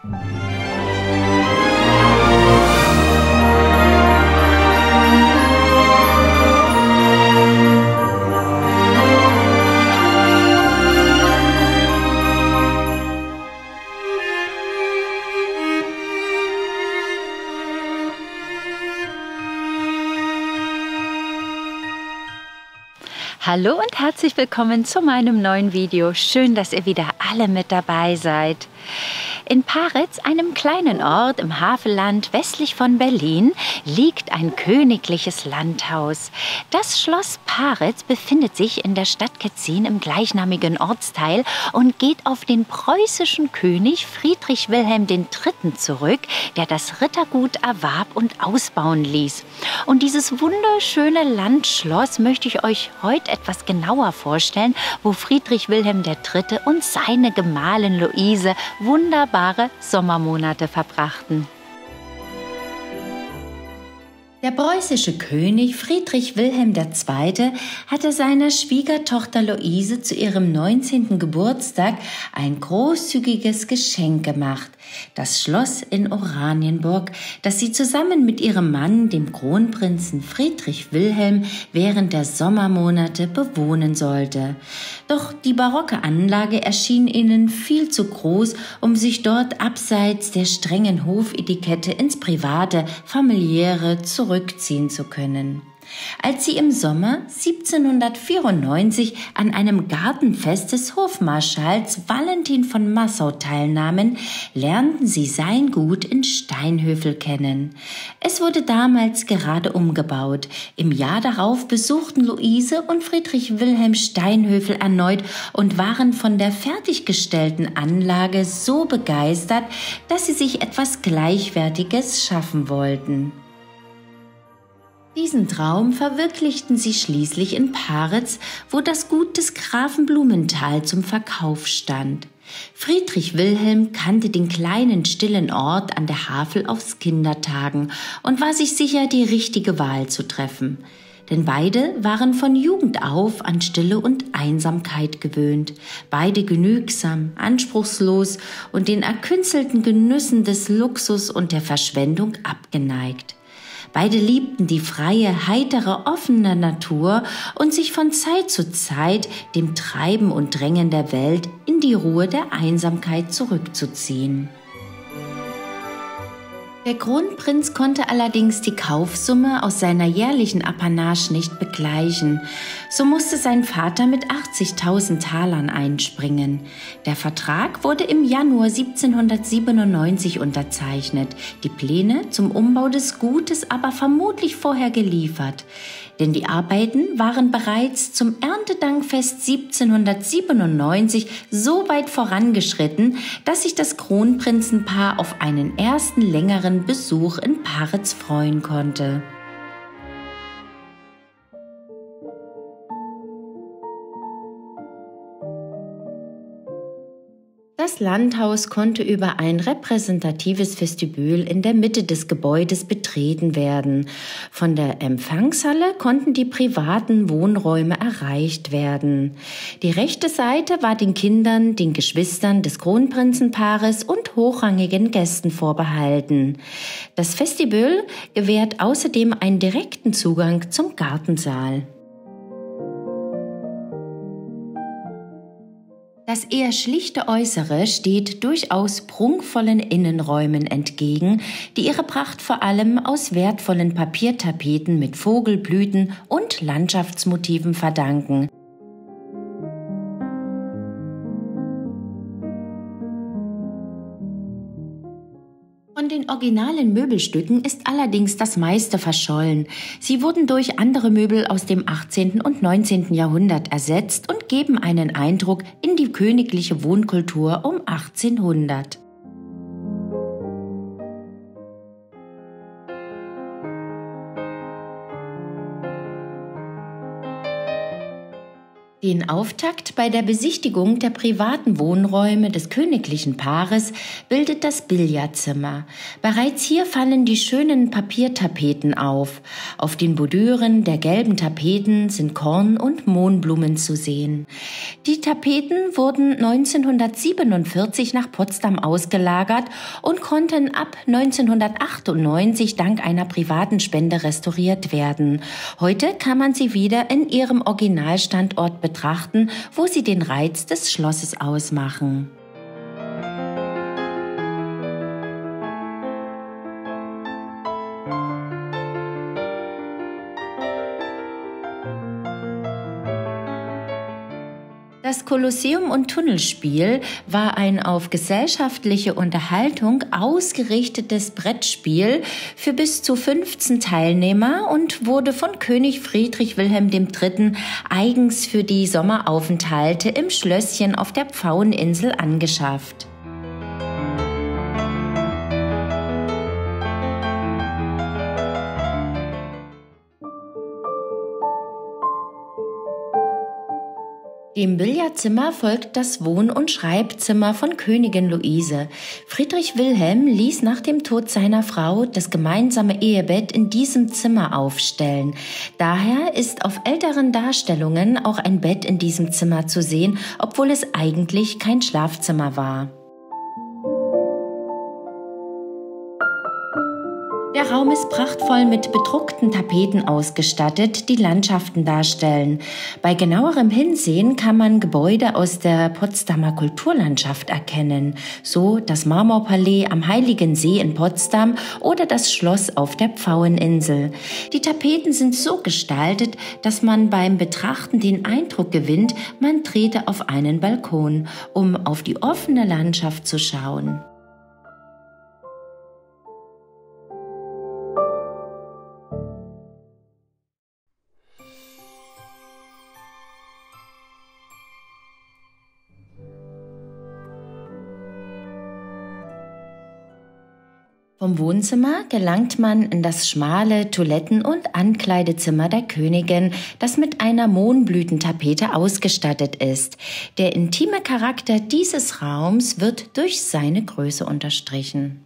Hallo und herzlich willkommen zu meinem neuen Video. Schön, dass ihr wieder alle mit dabei seid. In Paritz, einem kleinen Ort im Havelland westlich von Berlin, liegt ein königliches Landhaus. Das Schloss Paritz befindet sich in der Stadt Ketzin im gleichnamigen Ortsteil und geht auf den preußischen König Friedrich Wilhelm III. Zurück, der das Rittergut erwarb und ausbauen ließ. Und dieses wunderschöne Landschloss möchte ich euch heute etwas genauer vorstellen, wo Friedrich Wilhelm III. Und seine Gemahlin Luise wunderbare Sommermonate verbrachten. Der preußische König Friedrich Wilhelm II. Hatte seiner Schwiegertochter Luise zu ihrem 19. Geburtstag ein großzügiges Geschenk gemacht, das Schloss in Oranienburg, das sie zusammen mit ihrem Mann, dem Kronprinzen Friedrich Wilhelm, während der Sommermonate bewohnen sollte. Doch die barocke Anlage erschien ihnen viel zu groß, um sich dort abseits der strengen Hofetikette ins private, familiäre zurückziehen zu können. Als sie im Sommer 1794 an einem Gartenfest des Hofmarschalls Valentin von Massau teilnahmen, lernten sie sein Gut in Steinhöfel kennen. Es wurde damals gerade umgebaut. Im Jahr darauf besuchten Luise und Friedrich Wilhelm Steinhöfel erneut und waren von der fertiggestellten Anlage so begeistert, dass sie sich etwas Gleichwertiges schaffen wollten. Diesen Traum verwirklichten sie schließlich in Paritz, wo das Gut des Grafen Blumenthal zum Verkauf stand. Friedrich Wilhelm kannte den kleinen, stillen Ort an der Havel aus Kindertagen und war sich sicher, die richtige Wahl zu treffen. Denn beide waren von Jugend auf an Stille und Einsamkeit gewöhnt, beide genügsam, anspruchslos und den erkünstelten Genüssen des Luxus und der Verschwendung abgeneigt. Beide liebten die freie, heitere, offene Natur und sich von Zeit zu Zeit dem Treiben und Drängen der Welt in die Ruhe der Einsamkeit zurückzuziehen. Der Kronprinz konnte allerdings die Kaufsumme aus seiner jährlichen Apanage nicht begleichen. So musste sein Vater mit 80.000 Talern einspringen. Der Vertrag wurde im Januar 1797 unterzeichnet, die Pläne zum Umbau des Gutes aber vermutlich vorher geliefert. Denn die Arbeiten waren bereits zum Erntedankfest 1797 so weit vorangeschritten, dass sich das Kronprinzenpaar auf einen ersten längeren Besuch in Paritz freuen konnte. Das Landhaus konnte über ein repräsentatives Vestibül in der Mitte des Gebäudes betreten werden. Von der Empfangshalle konnten die privaten Wohnräume erreicht werden. Die rechte Seite war den Kindern, den Geschwistern des Kronprinzenpaares und hochrangigen Gästen vorbehalten. Das Vestibül gewährt außerdem einen direkten Zugang zum Gartensaal. Das eher schlichte Äußere steht durchaus prunkvollen Innenräumen entgegen, die ihre Pracht vor allem aus wertvollen Papiertapeten mit Vogelblüten und Landschaftsmotiven verdanken. Von den originalen Möbelstücken ist allerdings das meiste verschollen. Sie wurden durch andere Möbel aus dem 18. und 19. Jahrhundert ersetzt und geben einen Eindruck in die königliche Wohnkultur um 1800. Den Auftakt bei der Besichtigung der privaten Wohnräume des königlichen Paares bildet das Billardzimmer. Bereits hier fallen die schönen Papiertapeten auf. Auf den Bordüren der gelben Tapeten sind Korn- und Mohnblumen zu sehen. Die Tapeten wurden 1947 nach Potsdam ausgelagert und konnten ab 1998 dank einer privaten Spende restauriert werden. Heute kann man sie wieder in ihrem Originalstandort betrachten, wo sie den Reiz des Schlosses ausmachen. Das Kolosseum- und Tunnelspiel war ein auf gesellschaftliche Unterhaltung ausgerichtetes Brettspiel für bis zu 15 Teilnehmer und wurde von König Friedrich Wilhelm III. Eigens für die Sommeraufenthalte im Schlösschen auf der Pfaueninsel angeschafft. Dem Billardzimmer folgt das Wohn- und Schreibzimmer von Königin Luise. Friedrich Wilhelm ließ nach dem Tod seiner Frau das gemeinsame Ehebett in diesem Zimmer aufstellen. Daher ist auf älteren Darstellungen auch ein Bett in diesem Zimmer zu sehen, obwohl es eigentlich kein Schlafzimmer war. Der Raum ist prachtvoll mit bedruckten Tapeten ausgestattet, die Landschaften darstellen. Bei genauerem Hinsehen kann man Gebäude aus der Potsdamer Kulturlandschaft erkennen, so das Marmorpalais am Heiligen See in Potsdam oder das Schloss auf der Pfaueninsel. Die Tapeten sind so gestaltet, dass man beim Betrachten den Eindruck gewinnt, man trete auf einen Balkon, um auf die offene Landschaft zu schauen. Vom Wohnzimmer gelangt man in das schmale Toiletten- und Ankleidezimmer der Königin, das mit einer Mohnblütentapete ausgestattet ist. Der intime Charakter dieses Raums wird durch seine Größe unterstrichen.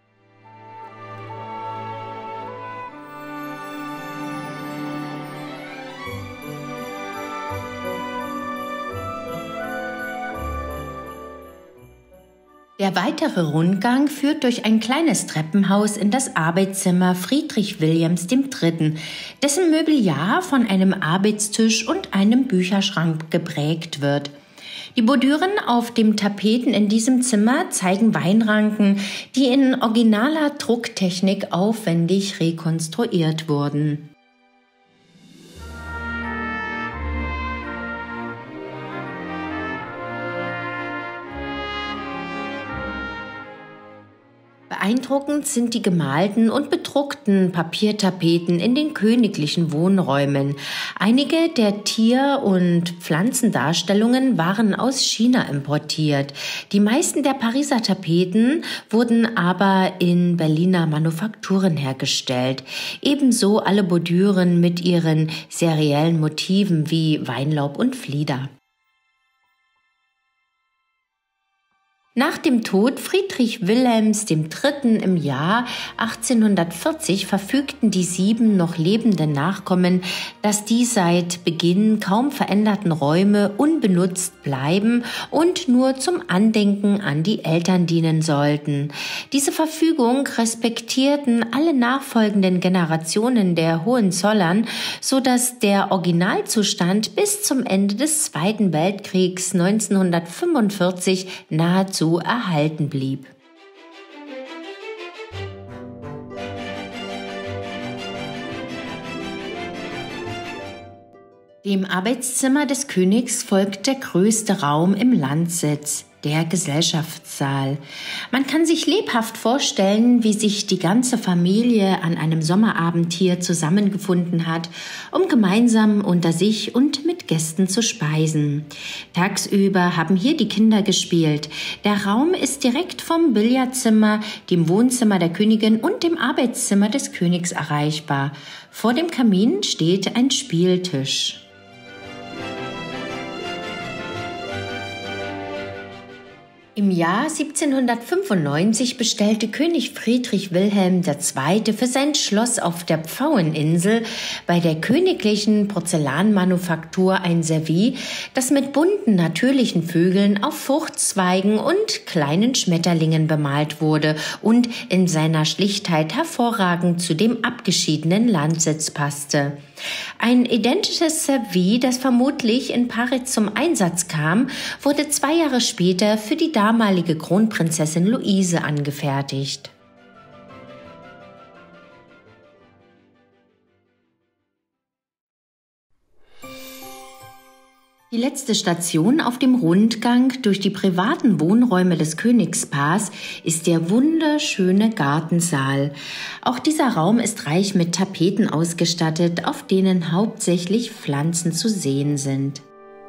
Der weitere Rundgang führt durch ein kleines Treppenhaus in das Arbeitszimmer Friedrich Wilhelms III., dessen Mobiliar von einem Arbeitstisch und einem Bücherschrank geprägt wird. Die Bordüren auf dem Tapeten in diesem Zimmer zeigen Weinranken, die in originaler Drucktechnik aufwendig rekonstruiert wurden. Beeindruckend sind die gemalten und bedruckten Papiertapeten in den königlichen Wohnräumen. Einige der Tier- und Pflanzendarstellungen waren aus China importiert. Die meisten der Pariser Tapeten wurden aber in Berliner Manufakturen hergestellt. Ebenso alle Bordüren mit ihren seriellen Motiven wie Weinlaub und Flieder. Nach dem Tod Friedrich Wilhelms III. Im Jahr 1840 verfügten die 7 noch lebenden Nachkommen, dass die seit Beginn kaum veränderten Räume unbenutzt bleiben und nur zum Andenken an die Eltern dienen sollten. Diese Verfügung respektierten alle nachfolgenden Generationen der Hohenzollern, sodass der Originalzustand bis zum Ende des Zweiten Weltkriegs 1945 nahezu erhalten blieb. Dem Arbeitszimmer des Königs folgt der größte Raum im Landsitz, der Gesellschaftssaal. Man kann sich lebhaft vorstellen, wie sich die ganze Familie an einem Sommerabend hier zusammengefunden hat, um gemeinsam unter sich und mit Gästen zu speisen. Tagsüber haben hier die Kinder gespielt. Der Raum ist direkt vom Billardzimmer, dem Wohnzimmer der Königin und dem Arbeitszimmer des Königs erreichbar. Vor dem Kamin steht ein Spieltisch. Im Jahr 1795 bestellte König Friedrich Wilhelm II. Für sein Schloss auf der Pfaueninsel bei der königlichen Porzellanmanufaktur ein Service, das mit bunten natürlichen Vögeln auf Fruchtzweigen und kleinen Schmetterlingen bemalt wurde und in seiner Schlichtheit hervorragend zu dem abgeschiedenen Landsitz passte. Ein identisches Service, das vermutlich in Paris zum Einsatz kam, wurde 2 Jahre später für die damalige Kronprinzessin Luise angefertigt. Die letzte Station auf dem Rundgang durch die privaten Wohnräume des Königspaars ist der wunderschöne Gartensaal. Auch dieser Raum ist reich mit Tapeten ausgestattet, auf denen hauptsächlich Pflanzen zu sehen sind.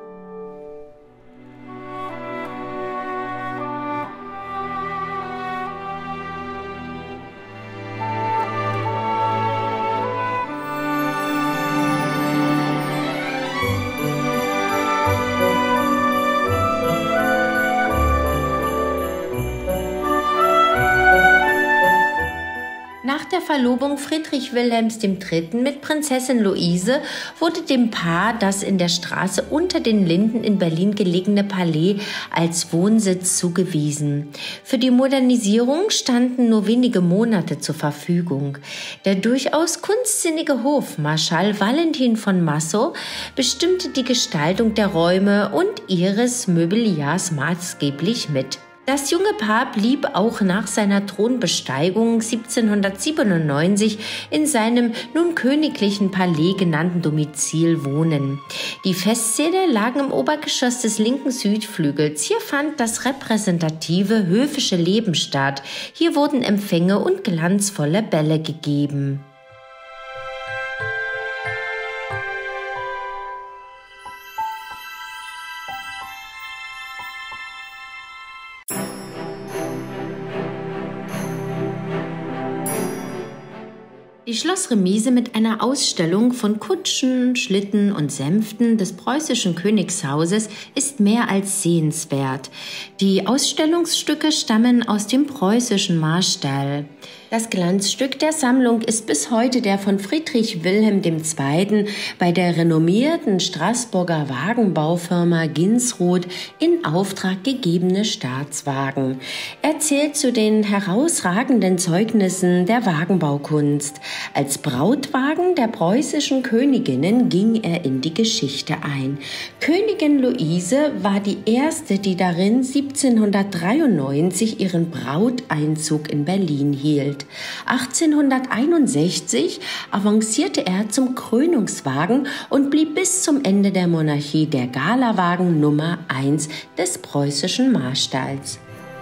Nach der Verlobung Friedrich Wilhelms III. Mit Prinzessin Luise wurde dem Paar das in der Straße Unter den Linden in Berlin gelegene Palais als Wohnsitz zugewiesen. Für die Modernisierung standen nur wenige Monate zur Verfügung. Der durchaus kunstsinnige Hofmarschall Valentin von Massow bestimmte die Gestaltung der Räume und ihres Mobiliars maßgeblich mit. Das junge Paar blieb auch nach seiner Thronbesteigung 1797 in seinem nun königlichen Palais genannten Domizil wohnen. Die Festsäle lagen im Obergeschoss des linken Südflügels. Hier fand das repräsentative höfische Leben statt. Hier wurden Empfänge und glanzvolle Bälle gegeben. Die Schlossremise mit einer Ausstellung von Kutschen, Schlitten und Sänften des preußischen Königshauses ist mehr als sehenswert. Die Ausstellungsstücke stammen aus dem preußischen Marstall. Das Glanzstück der Sammlung ist bis heute der von Friedrich Wilhelm II. Bei der renommierten Straßburger Wagenbaufirma Ginsroth in Auftrag gegebene Staatswagen. Er zählt zu den herausragenden Zeugnissen der Wagenbaukunst. Als Brautwagen der preußischen Königinnen ging er in die Geschichte ein. Königin Luise war die erste, die darin 1793 ihren Brauteinzug in Berlin hielt. 1861 avancierte er zum Krönungswagen und blieb bis zum Ende der Monarchie der Galawagen Nummer 1 des preußischen Marstalls.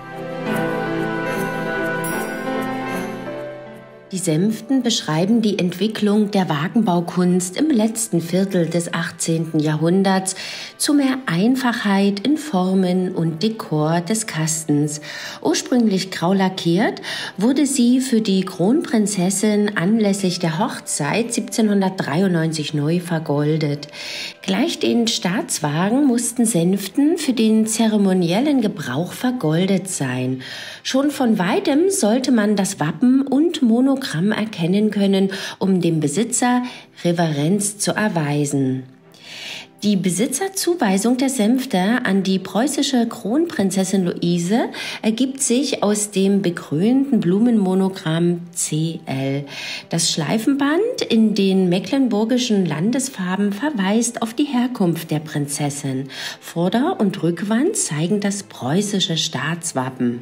Die Sänften beschreiben die Entwicklung der Wagenbaukunst im letzten Viertel des 18. Jahrhunderts zu mehr Einfachheit in Formen und Dekor des Kastens. Ursprünglich grau lackiert, wurde sie für die Kronprinzessin anlässlich der Hochzeit 1793 neu vergoldet. Gleich den Staatswagen mussten Sänften für den zeremoniellen Gebrauch vergoldet sein. Schon von weitem sollte man das Wappen und Monogramm erkennen können, um dem Besitzer Reverenz zu erweisen. Die Besitzerzuweisung der Sänfte an die preußische Kronprinzessin Luise ergibt sich aus dem bekrönten Blumenmonogramm CL. Das Schleifenband in den mecklenburgischen Landesfarben verweist auf die Herkunft der Prinzessin. Vorder- und Rückwand zeigen das preußische Staatswappen.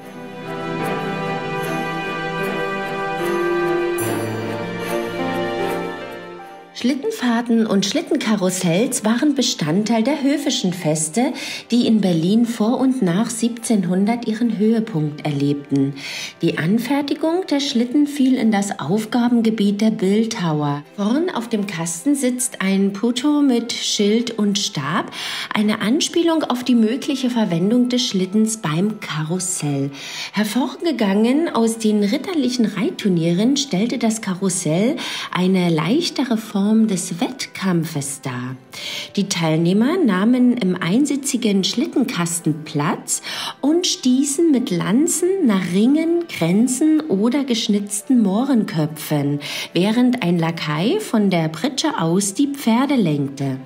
Schlittenfahrten und Schlittenkarussells waren Bestandteil der höfischen Feste, die in Berlin vor und nach 1700 ihren Höhepunkt erlebten. Die Anfertigung der Schlitten fiel in das Aufgabengebiet der Bildhauer. Vorn auf dem Kasten sitzt ein Putto mit Schild und Stab, eine Anspielung auf die mögliche Verwendung des Schlittens beim Karussell. Hervorgegangen aus den ritterlichen Reitturnieren stellte das Karussell eine leichtere Form Form des Wettkampfes dar. Die Teilnehmer nahmen im einsitzigen Schlittenkasten Platz und stießen mit Lanzen nach Ringen, Kränzen oder geschnitzten Mohrenköpfen, während ein Lakai von der Pritsche aus die Pferde lenkte.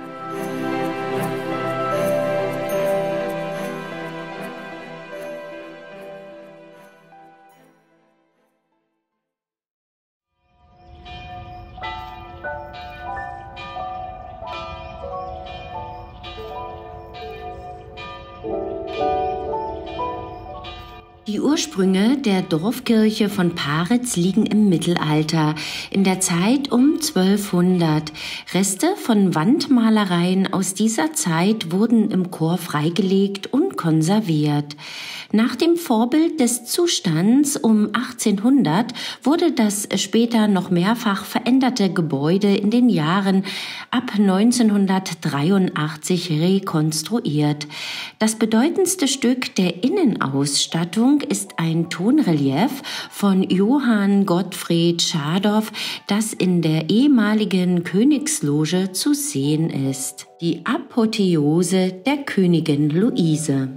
Die Ursprünge der Dorfkirche von Paritz liegen im Mittelalter, in der Zeit um 1200. Reste von Wandmalereien aus dieser Zeit wurden im Chor freigelegt und konserviert. Nach dem Vorbild des Zustands um 1800 wurde das später noch mehrfach veränderte Gebäude in den Jahren ab 1983 rekonstruiert. Das bedeutendste Stück der Innenausstattung ist ein Tonrelief von Johann Gottfried Schadow, das in der ehemaligen Königsloge zu sehen ist. Die Apotheose der Königin Luise.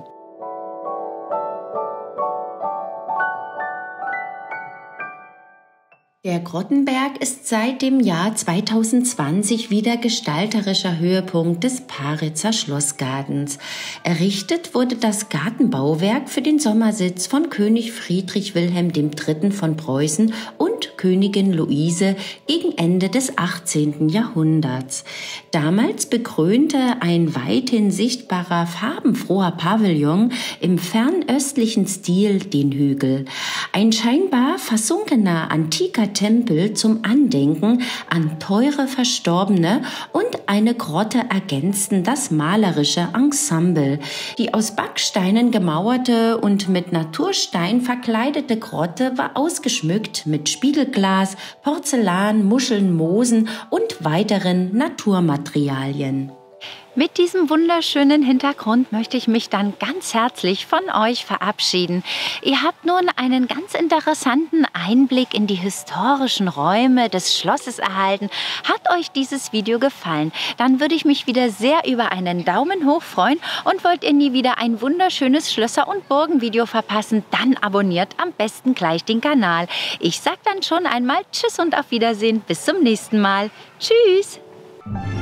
Der Grottenberg ist seit dem Jahr 2020 wieder gestalterischer Höhepunkt des Paritzer Schlossgartens. Errichtet wurde das Gartenbauwerk für den Sommersitz von König Friedrich Wilhelm III. Von Preußen und Königin Luise gegen Ende des 18. Jahrhunderts. Damals bekrönte ein weithin sichtbarer farbenfroher Pavillon im fernöstlichen Stil den Hügel. Ein scheinbar versunkener antiker Tempel zum Andenken an teure Verstorbene und eine Grotte ergänzten das malerische Ensemble. Die aus Backsteinen gemauerte und mit Naturstein verkleidete Grotte war ausgeschmückt mit Spiegelglas, Porzellan, Muscheln, Moosen und weiteren Naturmaterialien. Mit diesem wunderschönen Hintergrund möchte ich mich dann ganz herzlich von euch verabschieden. Ihr habt nun einen ganz interessanten Einblick in die historischen Räume des Schlosses erhalten. Hat euch dieses Video gefallen? Dann würde ich mich wieder sehr über einen Daumen hoch freuen. Und wollt ihr nie wieder ein wunderschönes Schlösser- und Burgenvideo verpassen, dann abonniert am besten gleich den Kanal. Ich sage dann schon einmal Tschüss und auf Wiedersehen. Bis zum nächsten Mal. Tschüss!